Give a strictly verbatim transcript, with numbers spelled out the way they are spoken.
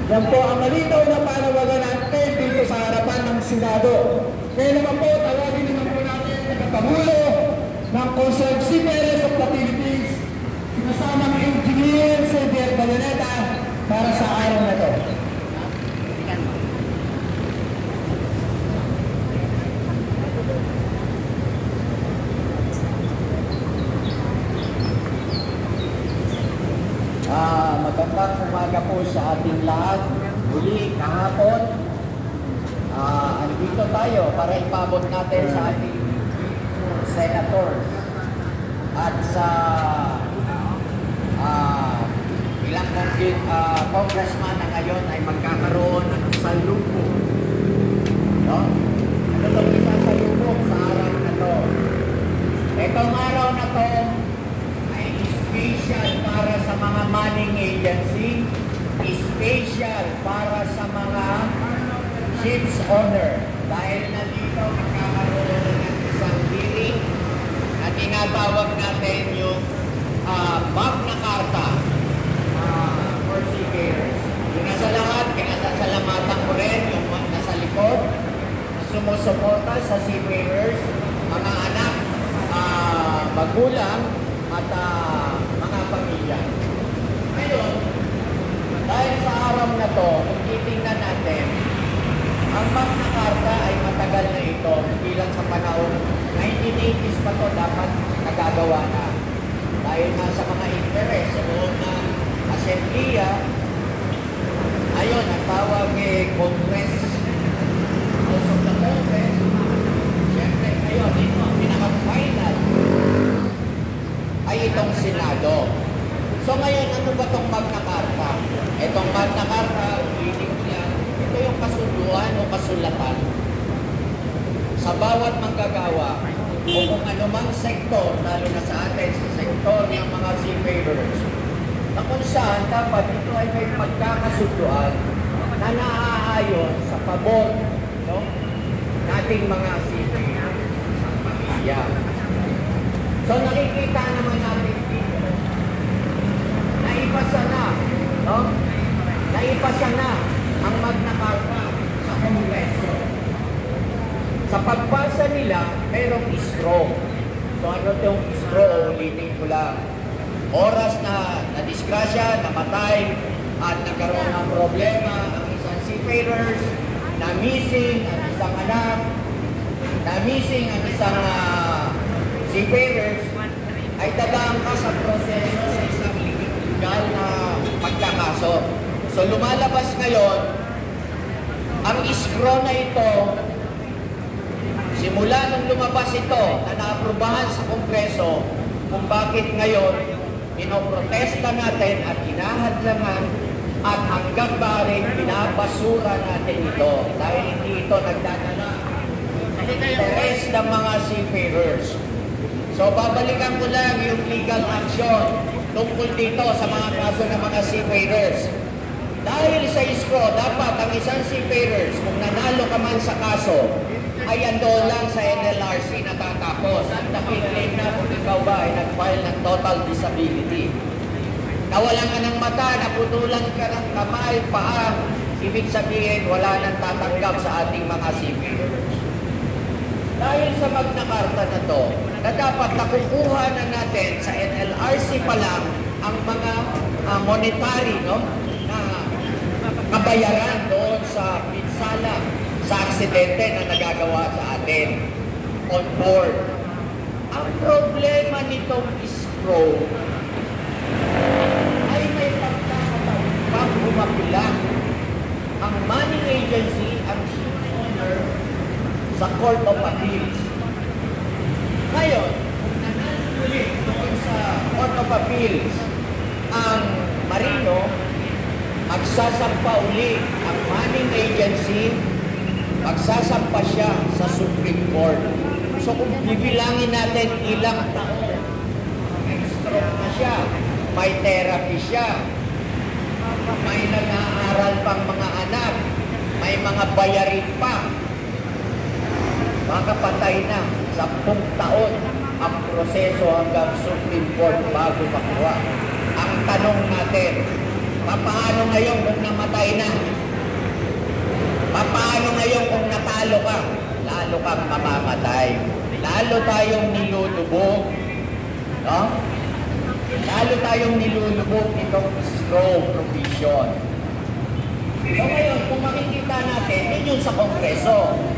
Yan po ang malinaw na panawagan natin dito sa harapan ng Senado. Kaya naman po, tawagin naman po natin ang Pangulo ng Conservative Seafarers of the Philippines, sinasamang Engineer Xavier Baloneta para sa araw na ito. Ah, magandang umaga po sa ating lahat. Muli kahapon, ah, andito tayo para ipabot natin sa ating senators at sa ah, ilang uh, congressman na ngayon ay magkakaroon ng salubong. No? Ano itong isang salubong sa araw na to? Itong araw na to ay special para sa mga manning agency, special para sa mga ships owner. Dahil nandito magkakaroon ng isang hearing na tinatawag natin yung uh, Magna Carta uh, for seafarers. Yung sa lahat, kinasasalamatan ko rin yung mga nasa likod na sumusuporta sa seafarers, mga anak, uh, magulang, at uh, mga pamilya. Ngayon, dahil sa araw na to, kung titingnan natin, ang Magna Carta ay matagal na ito, bilang sa panahon nineteen eighties pa to dapat nagagawa na. Dahil nga sa mga interest sa loob ng Assemblea, ayun, ang tawag eh, Congress, House of the Congress, siyempre, ayun, ito, ang pinaka-final ay itong Senado. So ngayon, ano ba itong Magna Carta? Itong Magna Carta, ulitin ko yan, ito yung kasunduan o kasulatan sa bawat manggagawa o kung anumang sektor, lalo na sa atin, sa sektor ng mga seafarers, na kung saan dapat ito ay may pagkakasunduan na naaayon sa pabor, no, nating mga seafarers sa pamilya. So nakikita naman natin dito, naipasa na, no? Naipasa na ang Magna Carta sa Kongreso. Sa pagpasa nila, mayroong istro. So ano itong istro? Ulitin ko lang. Oras na nadisgrasya, namatay, at nagkaroon ng problema ang isang seafarers, na missing ang isang anak, na missing ang isang uh, seafarers, ay dadaan ka sa proseso sa isang legal na pagkakaso. So lumalabas ngayon, ang iskro na ito, simula nung lumabas ito na naaprubahan sa Kongreso, kung bakit ngayon pinoprotesta natin at hinahadlangan at hanggang baring pinapasura natin ito dahil hindi ito nagdadala sa interes ng mga seafarers. So babalikan ko lang yung legal action tungkol dito sa mga kaso ng mga seafarers. Dahil sa iskro, dapat ang isang seafarers, kung nanalo ka man sa kaso, ay ando lang sa N L R C na tatapos. At nakiklaim na kung ikaw ba ay nag-file ng total disability. Nawalan ka ng mata, naputulan ka ng kamay, paa, ibig sabihin wala nang tatanggap sa ating mga seafarers. Dahil sa Magna Carta na to, na dapat nakukuha na natin sa N L R C pa lang ang mga uh, monetary, no, na kabayaran doon sa pinsala, sa aksidente na nagagawa sa atin on board. Ang problema nitong iskro ay may pagkakataon pang umapila ang money agency, ang ship owner, sa Court of Appeals. Ngayon, kung nananuli doon sa Court of Appeals ang marino, magsasampa uli ang manning agency, magsasampa siya sa Supreme Court. So kung bibilangin natin ilang taon, stroke na siya, may therapy siya, may nag-aaral pang mga anak, may mga bayarin pa, makapatay na sampung taon ang proseso hanggang Supreme Court bago makuha. Ang tanong natin, Papaano ngayon kung namatay na? Papaano ngayon kung natalo ka? Lalo kang mamamatay. Lalo tayong nilulubog. No? Lalo tayong nilulubog itong straw provision. So ngayon, kung makikita natin, yun yung sa Kongreso.